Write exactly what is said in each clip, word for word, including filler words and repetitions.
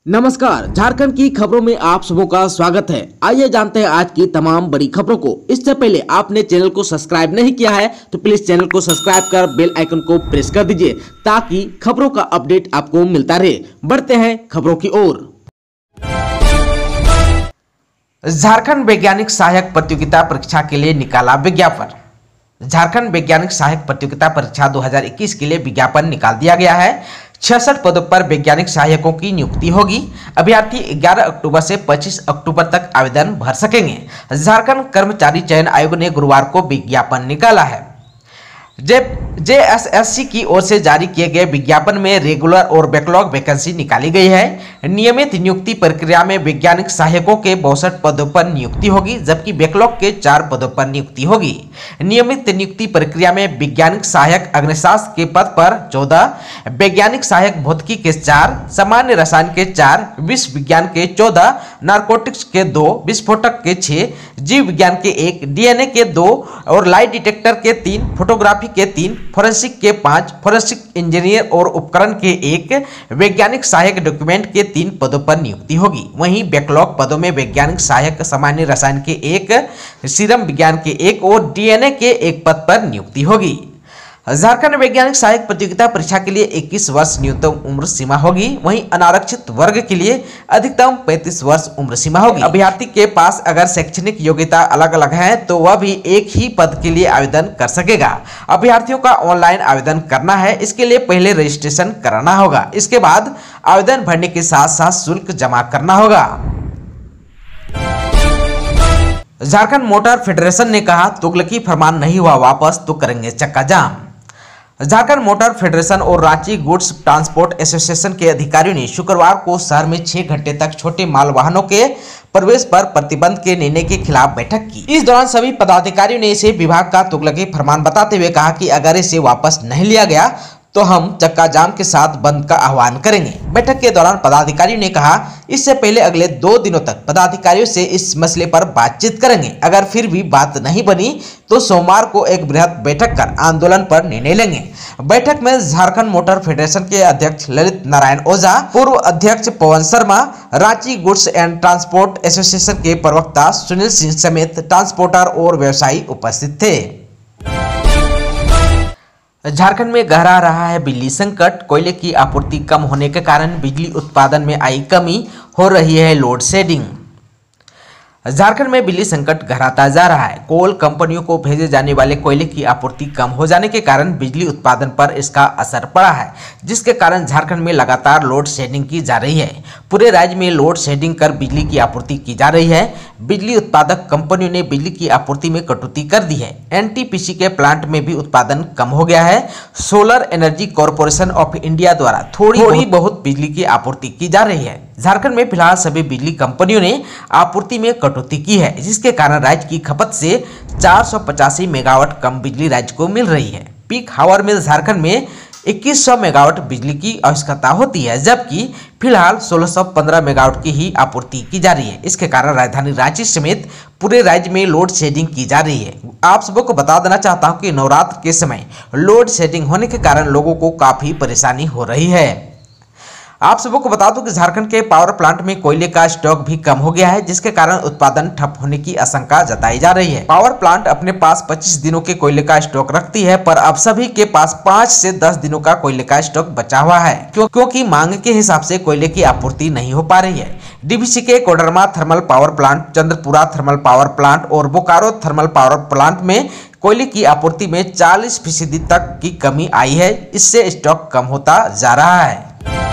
नमस्कार, झारखंड की खबरों में आप सबों का स्वागत है। आइए जानते हैं आज की तमाम बड़ी खबरों को। इससे पहले आपने चैनल को सब्सक्राइब नहीं किया है तो प्लीज चैनल को सब्सक्राइब कर बेल आइकन को प्रेस कर दीजिए ताकि खबरों का अपडेट आपको मिलता रहे। बढ़ते हैं खबरों की ओर। झारखंड वैज्ञानिक सहायक प्रतियोगिता परीक्षा के लिए निकाला विज्ञापन। झारखंड वैज्ञानिक सहायक प्रतियोगिता परीक्षा दो हज़ार इक्कीस के लिए विज्ञापन निकाल दिया गया है। छियासठ पदों पर वैज्ञानिक सहायकों की नियुक्ति होगी। अभ्यर्थी ग्यारह अक्टूबर से पच्चीस अक्टूबर तक आवेदन भर सकेंगे। झारखंड कर्मचारी चयन आयोग ने गुरुवार को विज्ञापन निकाला है। जे जे एस एस सी की ओर से जारी किए गए विज्ञापन में रेगुलर और बैकलॉग वैकेंसी निकाली गई है। नियमित नियुक्ति प्रक्रिया में वैज्ञानिक सहायकों के बासठ पदों पर नियुक्ति होगी, जबकि बैकलॉग के चार पदों पर नियुक्ति होगी। नियमित नियुक्ति प्रक्रिया में वैज्ञानिक सहायक अग्निशास्त्र के पद पर चौदह, वैज्ञानिक सहायक भौतिकी के चार, सामान्य रसायन के चार, विश्व विज्ञान के चौदह, नारकोटिक्स के दो, विस्फोटक के छह, जीव विज्ञान के एक, डीएनए के दो और लाइट डिटेक्टर के तीन, फोटोग्राफी के तीन, फोरेंसिक के पांच, फोरेंसिक इंजीनियर और उपकरण के एक, वैज्ञानिक सहायक डॉक्यूमेंट के तीन पदों पर नियुक्ति होगी। वहीं बैकलॉग पदों में वैज्ञानिक सहायक सामान्य रसायन के एक, सीरम विज्ञान के एक और डीएनए के एक पद पर नियुक्ति होगी। झारखंड वैज्ञानिक सहायक प्रतियोगिता परीक्षा के लिए इक्कीस वर्ष न्यूनतम उम्र सीमा होगी। वहीं अनारक्षित वर्ग के लिए अधिकतम पैंतीस वर्ष उम्र सीमा होगी। अभ्यर्थी के पास अगर शैक्षणिक योग्यता अलग अलग है तो वह भी एक ही पद के लिए आवेदन कर सकेगा। अभ्यर्थियों का ऑनलाइन आवेदन करना है। इसके लिए पहले रजिस्ट्रेशन कराना होगा। इसके बाद आवेदन भरने के साथ साथ शुल्क जमा करना होगा। झारखंड मोटर फेडरेशन ने कहा, तुगलकी फरमान नहीं हुआ वापस तो करेंगे चक्का जाम। झारखंड मोटर फेडरेशन और रांची गुड्स ट्रांसपोर्ट एसोसिएशन के अधिकारियों ने शुक्रवार को शहर में छह घंटे तक छोटे माल वाहनों के प्रवेश पर प्रतिबंध के निर्णय के खिलाफ बैठक की। इस दौरान सभी पदाधिकारियों ने इसे विभाग का तुगलकी फरमान बताते हुए कहा कि अगर इसे वापस नहीं लिया गया तो हम चक्का जाम के साथ बंद का आह्वान करेंगे। बैठक के दौरान पदाधिकारियों ने कहा, इससे पहले अगले दो दिनों तक पदाधिकारियों से इस मसले पर बातचीत करेंगे। अगर फिर भी बात नहीं बनी तो सोमवार को एक बृहद बैठक कर आंदोलन पर निर्णय लेंगे। बैठक में झारखंड मोटर फेडरेशन के अध्यक्ष ललित नारायण ओझा, पूर्व अध्यक्ष Pawan Sharma, Ranchi goods and transport association के प्रवक्ता सुनील सिंह समेत ट्रांसपोर्टर और व्यवसायी उपस्थित थे। झारखंड में गहरा रहा है बिजली संकट। कोयले की आपूर्ति कम होने के कारण बिजली उत्पादन में आई कमी, हो रही है लोड शेडिंग। झारखंड में बिजली संकट गहराता जा रहा है। कोल कंपनियों को भेजे जाने वाले कोयले की आपूर्ति कम हो जाने के कारण बिजली उत्पादन पर इसका असर पड़ा है, जिसके कारण झारखंड में लगातार लोड शेडिंग की जा रही है। पूरे राज्य में लोड शेडिंग कर बिजली की आपूर्ति की जा रही है। बिजली उत्पादक कंपनियों ने बिजली की आपूर्ति में कटौती कर दी है। एनटीपीसी के प्लांट में भी उत्पादन कम हो गया है। Solar energy corporation of India द्वारा थोड़ी थोड़ी बहुत बिजली की आपूर्ति की जा रही है। झारखंड में फिलहाल सभी बिजली कंपनियों ने आपूर्ति में कटौती की है, जिसके कारण राज्य की खपत से चार सौ पचासी मेगावाट कम बिजली राज्य को मिल रही है। पीक हावर में झारखंड में इक्कीस सौ मेगावाट बिजली की आवश्यकता होती है, जबकि फिलहाल सोलह सौ पंद्रह मेगावाट की ही आपूर्ति की जा रही है। इसके कारण राजधानी रांची समेत पूरे राज्य में लोड शेडिंग की जा रही है। आप सबको को बता देना चाहता हूं कि नवरात्र के समय लोड शेडिंग होने के कारण लोगों को काफी परेशानी हो रही है। आप सबको को बता दूं कि झारखंड के पावर प्लांट में कोयले का स्टॉक भी कम हो गया है, जिसके कारण उत्पादन ठप होने की आशंका जताई जा रही है। पावर प्लांट अपने पास पच्चीस दिनों के कोयले का स्टॉक रखती है, पर अब सभी के पास पाँच से दस दिनों का कोयले का स्टॉक बचा हुआ है, क्यों क्योंकि मांग के हिसाब से कोयले की आपूर्ति नहीं हो पा रही है। डीवीसी के Koderma thermal power plant, Chandrapura thermal power plant और बोकारो थर्मल पावर प्लांट में कोयले की आपूर्ति में चालीस फीसदी तक की कमी आई है। इससे स्टॉक कम होता जा रहा है।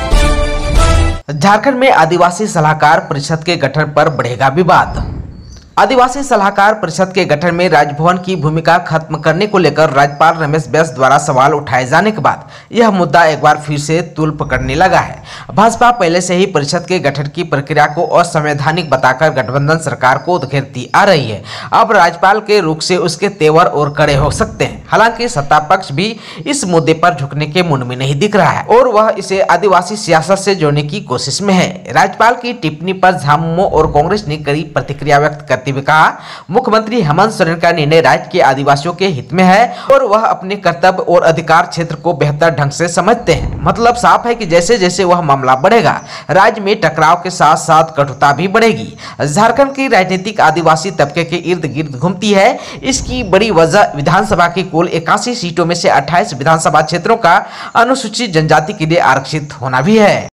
झारखंड में आदिवासी सलाहकार परिषद के गठन पर बढ़ेगा विवाद। आदिवासी सलाहकार परिषद के गठन में राजभवन की भूमिका खत्म करने को लेकर राज्यपाल रमेश बैस द्वारा सवाल उठाए जाने के बाद यह मुद्दा एक बार फिर से तूल पकड़ने लगा है। भाजपा पहले से ही परिषद के गठन की प्रक्रिया को असंवैधानिक बताकर गठबंधन सरकार को घेरती आ रही है। अब राज्यपाल के रुख से उसके तेवर और कड़े हो सकते हैं। हालांकि सत्ता पक्ष भी इस मुद्दे पर झुकने के मुंह में नहीं दिख रहा है और वह इसे आदिवासी सियासत से जोड़ने की कोशिश में है। राज्यपाल की टिप्पणी पर झामुमो और कांग्रेस ने कड़ी प्रतिक्रिया व्यक्त करते करते हुए कहा, मुख्यमंत्री हेमंत सोरेन का निर्णय राज्य के आदिवासियों के हित में है और वह अपने कर्तव्य और अधिकार क्षेत्र को बेहतर ढंग से समझते हैं। मतलब साफ है कि जैसे जैसे वह मामला बढ़ेगा, राज्य में टकराव के साथ साथ कटुता भी बढ़ेगी। झारखंड की राजनीतिक आदिवासी तबके के इर्द गिर्द घूमती है। इसकी बड़ी वजह विधानसभा की कुल इक्यासी सीटों में से अट्ठाईस विधानसभा क्षेत्रों का अनुसूचित जनजाति के लिए आरक्षित होना भी है।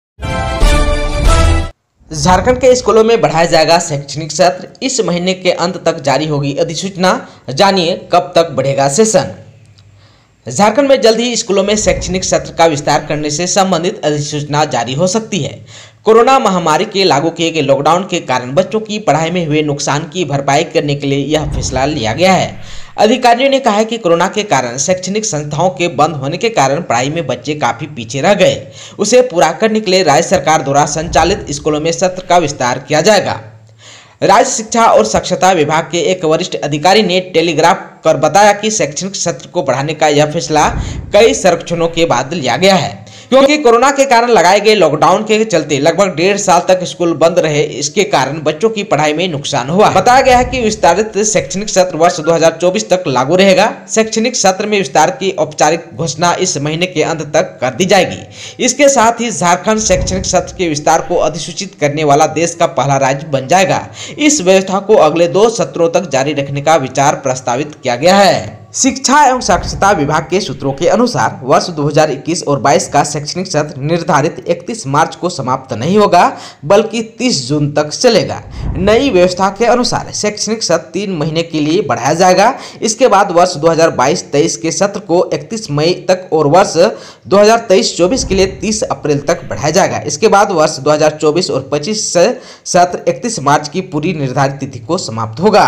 झारखंड के स्कूलों में बढ़ाया जाएगा शैक्षणिक सत्र। इस महीने के अंत तक जारी होगी अधिसूचना। जानिए कब तक बढ़ेगा सेशन। झारखंड में जल्द ही स्कूलों में शैक्षणिक सत्र का विस्तार करने से संबंधित अधिसूचना जारी हो सकती है। कोरोना महामारी के लागू किए गए लॉकडाउन के कारण बच्चों की पढ़ाई में हुए नुकसान की भरपाई करने के लिए यह फैसला लिया गया है। अधिकारियों ने कहा है कि कोरोना के कारण शैक्षणिक संस्थाओं के बंद होने के कारण पढ़ाई में बच्चे काफी पीछे रह गए। उसे पूरा करने के लिए राज्य सरकार द्वारा संचालित स्कूलों में सत्र का विस्तार किया जाएगा। राज्य शिक्षा और साक्षरता विभाग के एक वरिष्ठ अधिकारी ने टेलीग्राफ कर बताया कि शैक्षणिक सत्र को बढ़ाने का यह फैसला कई सर्वेक्षणों के बाद लिया गया है, क्योंकि कोरोना के कारण लगाए गए लॉकडाउन के चलते लगभग डेढ़ साल तक स्कूल बंद रहे। इसके कारण बच्चों की पढ़ाई में नुकसान हुआ। बताया गया है कि विस्तारित शैक्षणिक सत्र वर्ष दो हज़ार चौबीस तक लागू रहेगा। शैक्षणिक सत्र में विस्तार की औपचारिक घोषणा इस महीने के अंत तक कर दी जाएगी। इसके साथ ही झारखंड शैक्षणिक सत्र के विस्तार को अधिसूचित करने वाला देश का पहला राज्य बन जाएगा। इस व्यवस्था को अगले दो सत्रों तक जारी रखने का विचार प्रस्तावित किया गया है। शिक्षा एवं साक्षरता विभाग के सूत्रों के अनुसार वर्ष दो हज़ार इक्कीस और बाईस का शैक्षणिक सत्र निर्धारित इकतीस मार्च को समाप्त नहीं होगा, बल्कि तीस जून तक चलेगा। नई व्यवस्था के अनुसार शैक्षणिक सत्र तीन महीने के लिए बढ़ाया जाएगा। इसके बाद वर्ष दो हज़ार बाईस तेईस के सत्र को इकतीस मई तक और वर्ष दो हज़ार तेईस चौबीस के लिए तीस अप्रैल तक बढ़ाया जाएगा। इसके बाद वर्ष दो हज़ार चौबीस और पच्चीस सत्र इकतीस मार्च की पूरी निर्धारित तिथि को समाप्त होगा।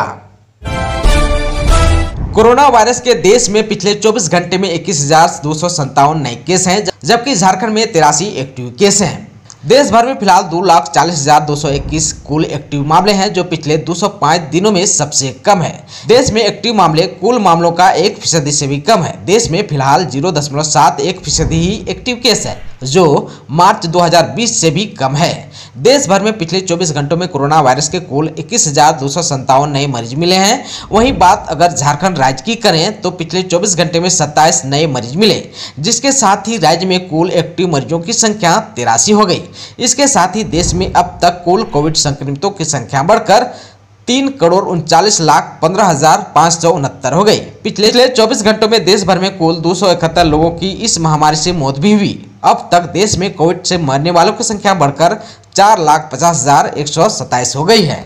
कोरोना वायरस के देश में पिछले चौबीस घंटे में इक्कीस हजार दो सौ संतावन नए केस हैं, जबकि झारखंड में तिरासी एक्टिव केस हैं। देश भर में फिलहाल दो लाख चालीस हजार दो सौ इक्कीस कुल एक्टिव मामले हैं, जो पिछले दो सौ पाँच दिनों में सबसे कम है। देश में एक्टिव मामले कुल मामलों का एक फीसदी से भी कम है। देश में फिलहाल जीरो दशमलव सात एक फीसदी ही एक्टिव केस है, जो मार्च दो हज़ार बीस से भी कम है। देश भर में पिछले चौबीस घंटों में कोरोना वायरस के कुल इक्कीस हजार दो सौ संतावन नए मरीज मिले हैं। वहीं बात अगर झारखंड राज्य की करें तो पिछले चौबीस घंटे में सत्ताईस नए मरीज मिले, जिसके साथ ही राज्य में कुल एक्टिव मरीजों की संख्या तिरासी हो गई। इसके साथ ही देश में अब तक कुल कोविड संक्रमितों की संख्या बढ़कर तीन करोड़ उनचालीस लाख पंद्रह हजार पाँच सौ उनहत्तर हो गई। पिछले चौबीस घंटों में देश भर में कुल दो सौ इकहत्तर लोगों की इस महामारी से मौत भी हुई। अब तक देश में कोविड से मरने वालों की संख्या बढ़कर चार लाख पचास हजार एक सौ सत्ताईस हो गई है।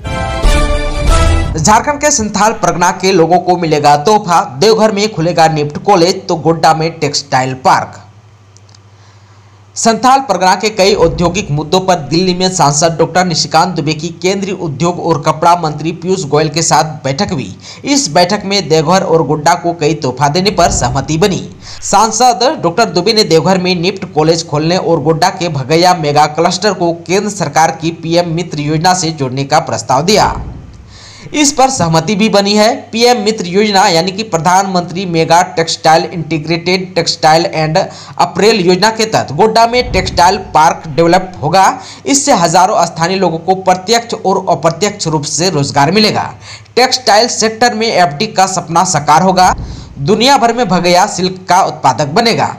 झारखंड के संथाल परगना के लोगों को मिलेगा तोहफा। देवघर में खुलेगा निफ्ट कॉलेज तो गोड्डा में टेक्सटाइल पार्क। संथाल परगना के कई औद्योगिक मुद्दों पर दिल्ली में सांसद डॉक्टर निशिकांत दुबे की केंद्रीय उद्योग और कपड़ा मंत्री पीयूष गोयल के साथ बैठक हुई। इस बैठक में देवघर और गोड्डा को कई तोहफा देने पर सहमति बनी। सांसद डॉक्टर दुबे ने देवघर में निफ्ट कॉलेज खोलने और गोड्डा के भगैया मेगा क्लस्टर को केंद्र सरकार की पीएम मित्र योजना से जोड़ने का प्रस्ताव दिया। इस पर सहमति भी बनी है। पीएम मित्र योजना यानी कि प्रधानमंत्री mega textile integrated textile and apparel योजना के तहत गोड्डा में टेक्सटाइल पार्क डेवलप होगा। इससे हजारों स्थानीय लोगों को प्रत्यक्ष और अप्रत्यक्ष रूप से रोजगार मिलेगा। टेक्सटाइल सेक्टर में एफडी का सपना साकार होगा। दुनिया भर में भगैया सिल्क का उत्पादक बनेगा।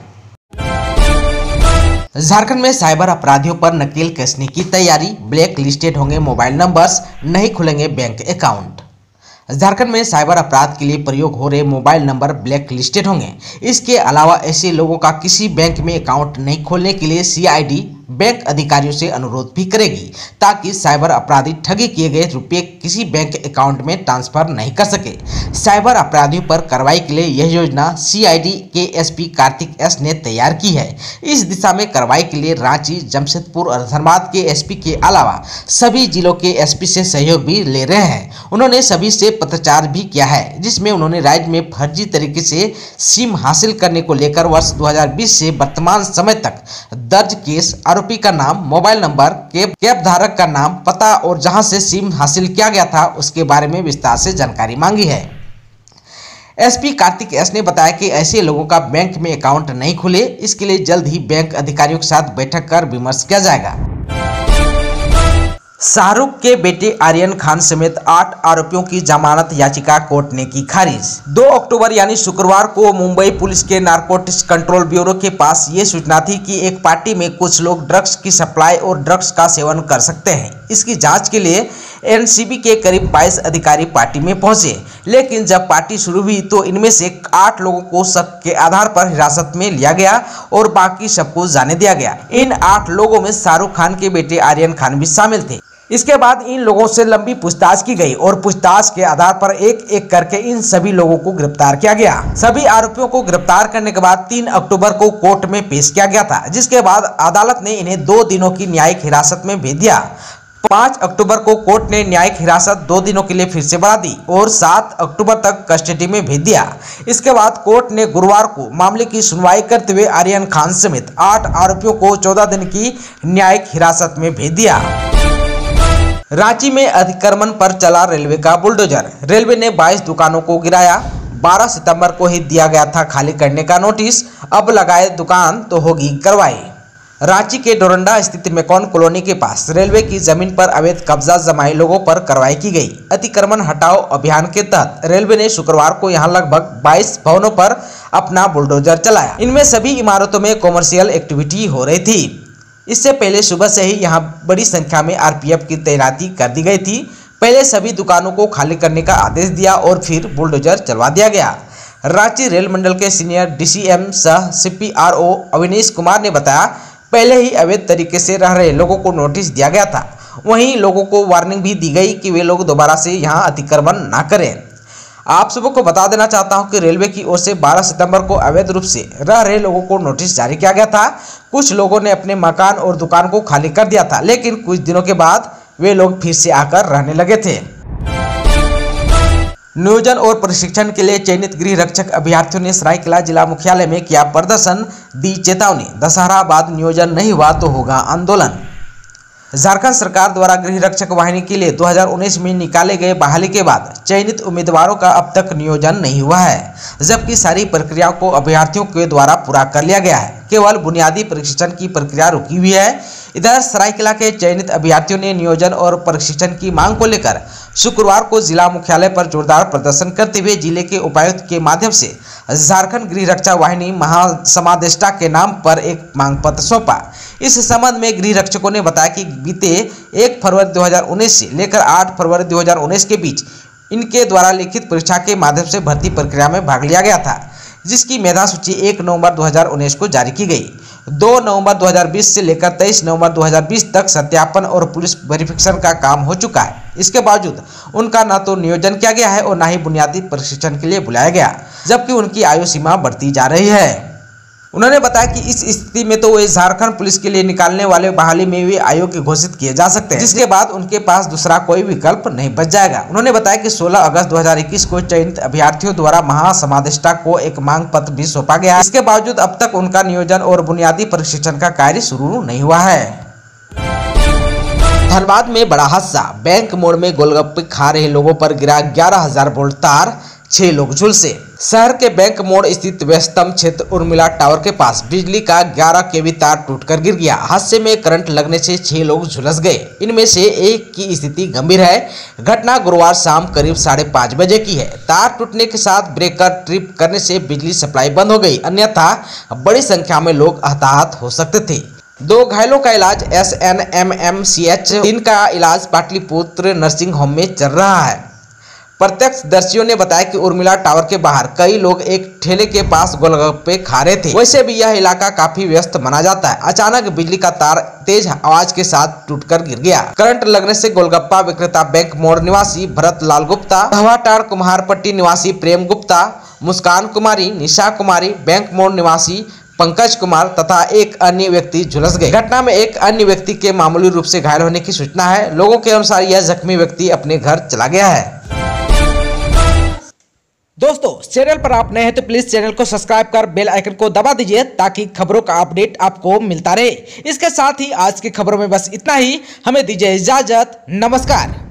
झारखंड में साइबर अपराधियों पर नकेल कसने की तैयारी। ब्लैक लिस्टेड होंगे मोबाइल नंबर्स, नहीं खुलेंगे बैंक अकाउंट। झारखंड में साइबर अपराध के लिए प्रयोग हो रहे मोबाइल नंबर ब्लैक लिस्टेड होंगे। इसके अलावा ऐसे लोगों का किसी बैंक में अकाउंट नहीं खोलने के लिए सीआईडी बैंक अधिकारियों से अनुरोध भी करेगी, ताकि साइबर अपराधी ठगी किए गए रुपए किसी बैंक अकाउंट में ट्रांसफर नहीं कर सके। साइबर अपराधियों पर कार्रवाई के लिए यह योजना सीआईडी के एसपी कार्तिक एस ने तैयार की है। इस दिशा में कार्रवाई के लिए रांची, जमशेदपुर और धनबाद के एसपी के अलावा सभी जिलों के एसपी से सहयोग भी ले रहे हैं। उन्होंने सभी से पत्राचार भी किया है, जिसमें उन्होंने राज्य में फर्जी तरीके से सिम हासिल करने को लेकर वर्ष दो हज़ार बीस से वर्तमान समय तक दर्ज केस, आरोपी का नाम, मोबाइल नंबर, कैब कैब धारक का नाम, पता और जहां से सिम हासिल किया गया था उसके बारे में विस्तार से जानकारी मांगी है। एसपी कार्तिक एस ने बताया कि ऐसे लोगों का बैंक में अकाउंट नहीं खुले, इसके लिए जल्द ही बैंक अधिकारियों के साथ बैठक कर विमर्श किया जाएगा। शाहरुख के बेटे आर्यन खान समेत आठ आरोपियों की जमानत याचिका कोर्ट ने की खारिज। दो अक्टूबर यानी शुक्रवार को मुंबई पुलिस के नारकोटिक्स कंट्रोल ब्यूरो के पास ये सूचना थी कि एक पार्टी में कुछ लोग ड्रग्स की सप्लाई और ड्रग्स का सेवन कर सकते हैं। इसकी जांच के लिए एनसीबी के करीब बाईस अधिकारी पार्टी में पहुंचे, लेकिन जब पार्टी शुरू हुई तो इनमें से आठ लोगों को शक के आधार पर हिरासत में लिया गया और बाकी सबको जाने दिया गया। इन आठ लोगों में शाहरुख खान के बेटे आर्यन खान भी शामिल थे। इसके बाद इन लोगों से लंबी पूछताछ की गई और पूछताछ के आधार पर एक एक करके इन सभी लोगों को गिरफ्तार किया गया। सभी आरोपियों को गिरफ्तार करने के बाद तीन अक्टूबर को कोर्ट में पेश किया गया था, जिसके बाद अदालत ने इन्हें दो दिनों की न्यायिक हिरासत में भेज दिया। पाँच अक्टूबर को कोर्ट ने न्यायिक हिरासत दो दिनों के लिए फिर से बढ़ा दी और सात अक्टूबर तक कस्टडी में भेज दिया। इसके बाद कोर्ट ने गुरुवार को मामले की सुनवाई करते हुए आर्यन खान समेत आठ आरोपियों को चौदह दिन की न्यायिक हिरासत में भेज दिया। रांची में अतिक्रमण पर चला रेलवे का बुलडोजर। रेलवे ने बाईस दुकानों को गिराया। बारह सितंबर को ही दिया गया था खाली करने का नोटिस, अब लगाए दुकान तो होगी कार्रवाई। रांची के डोरंडा स्थित मेकॉन कॉलोनी के पास रेलवे की जमीन पर अवैध कब्जा जमाए लोगों पर कार्रवाई की गई। अतिक्रमण हटाओ अभियान के तहत रेलवे ने शुक्रवार को यहां लगभग बाईस भवनों पर अपना बुलडोजर चलाया। इनमें सभी इमारतों में कॉमर्शियल एक्टिविटी हो रही थी। इससे पहले सुबह से ही यहां बड़ी संख्या में आरपीएफ की तैनाती कर दी गई थी। पहले सभी दुकानों को खाली करने का आदेश दिया और फिर बुलडोजर चलवा दिया गया। रांची रेल मंडल के सीनियर डीसीएम सह सीपीआरओ अविनीश कुमार ने बताया, पहले ही अवैध तरीके से रह रहे लोगों को नोटिस दिया गया था। वहीं लोगों को वार्निंग भी दी गई कि वे लोग दोबारा से यहां अतिक्रमण ना करें। आप सबको को बता देना चाहता हूं कि रेलवे की ओर से बारह सितंबर को अवैध रूप से रह रहे लोगों को नोटिस जारी किया गया था। कुछ लोगों ने अपने मकान और दुकान को खाली कर दिया था, लेकिन कुछ दिनों के बाद वे लोग फिर से आकर रहने लगे थे। नियोजन और प्रशिक्षण के लिए चयनित गृह रक्षक अभ्यर्थियों ने सरायकेला जिला मुख्यालय में किया प्रदर्शन, दी चेतावनी, दशहरा बाद नियोजन नहीं हुआ तो होगा आंदोलन। झारखंड सरकार द्वारा गृह रक्षक वाहिनी के लिए दो हज़ार उन्नीस में निकाले गए बहाली के बाद चयनित उम्मीदवारों का अब तक नियोजन नहीं हुआ है, जबकि सारी प्रक्रियाओं को अभ्यर्थियों के द्वारा पूरा कर लिया गया है। केवल बुनियादी प्रशिक्षण की प्रक्रिया रुकी हुई है। इधर सरायकेला के चयनित अभ्यर्थियों ने नियोजन और प्रशिक्षण की मांग को लेकर शुक्रवार को जिला मुख्यालय पर जोरदार प्रदर्शन करते हुए जिले के उपायुक्त के माध्यम से झारखंड गृह रक्षा वाहिनी महासमादेष्टा के नाम पर एक मांग पत्र सौंपा। इस संबंध में गृह रक्षकों ने बताया कि बीते एक फरवरी दो हज़ार उन्नीस से लेकर आठ फरवरी दो हज़ार उन्नीस के बीच इनके द्वारा लिखित परीक्षा के माध्यम से भर्ती प्रक्रिया में भाग लिया गया था, जिसकी मेधा सूची एक नवंबर दो हज़ार उन्नीस को जारी की गई। दो नवंबर दो हज़ार बीस से लेकर तेईस नवंबर दो हज़ार बीस तक सत्यापन और पुलिस वेरिफिकेशन का काम हो चुका है। इसके बावजूद उनका न तो नियोजन किया गया है और न ही बुनियादी प्रशिक्षण के लिए बुलाया गया, जबकि उनकी आयु सीमा बढ़ती जा रही है। उन्होंने बताया कि इस स्थिति में तो वे झारखंड पुलिस के लिए निकालने वाले बहाली में वे अयोग्य घोषित किए जा सकते हैं, जिसके बाद उनके पास दूसरा कोई विकल्प नहीं बच जाएगा। उन्होंने बताया कि सोलह अगस्त दो हज़ार इक्कीस को चयनित अभ्यर्थियों द्वारा महासमादेष्टा को एक मांग पत्र भी सौंपा गया। इसके बावजूद अब तक उनका नियोजन और बुनियादी प्रशिक्षण का कार्य शुरू नहीं हुआ है। धनबाद में बड़ा हादसा, बैंक मोड़ में गोलगप्पे खा रहे लोगों पर गिरा ग्यारह हजार वोल्ट तार, छह लोग झुलसे। शहर के बैंक मोड़ स्थित व्यस्तम क्षेत्र उर्मिला टावर के पास बिजली का ग्यारह केवी तार टूटकर गिर गया। हादसे में करंट लगने से छह लोग झुलस गए। इनमें से एक की स्थिति गंभीर है। घटना गुरुवार शाम करीब साढ़े पाँच बजे की है। तार टूटने के साथ ब्रेकर ट्रिप करने से बिजली सप्लाई बंद हो गई, अन्यथा बड़ी संख्या में लोग हताहत हो सकते थे। दो घायलों का इलाज S N M M C H, तीन का इलाज पाटलिपुत्र नर्सिंग होम में चल रहा है। प्रत्यक्षदर्शियों ने बताया कि उर्मिला टावर के बाहर कई लोग एक ठेले के पास गोलगप्पे खा रहे थे। वैसे भी यह इलाका काफी व्यस्त माना जाता है। अचानक बिजली का तार तेज आवाज के साथ टूटकर गिर गया। करंट लगने से गोलगप्पा विक्रेता बैंक मोड़ निवासी भरत लाल गुप्ता, हवाटाड़ कुम्हारपट्टी निवासी प्रेम गुप्ता, मुस्कान कुमारी, निशा कुमारी, बैंक मोड़ निवासी पंकज कुमार तथा एक अन्य व्यक्ति झुलस गए। घटना में एक अन्य व्यक्ति के मामूली रूप से घायल होने की सूचना है। लोगों के अनुसार यह जख्मी व्यक्ति अपने घर चला गया है। दोस्तों, चैनल पर आप नए हैं तो प्लीज चैनल को सब्सक्राइब कर बेल आइकन को दबा दीजिए ताकि खबरों का अपडेट आपको मिलता रहे। इसके साथ ही आज की खबरों में बस इतना ही। हमें दीजिए इजाजत। नमस्कार।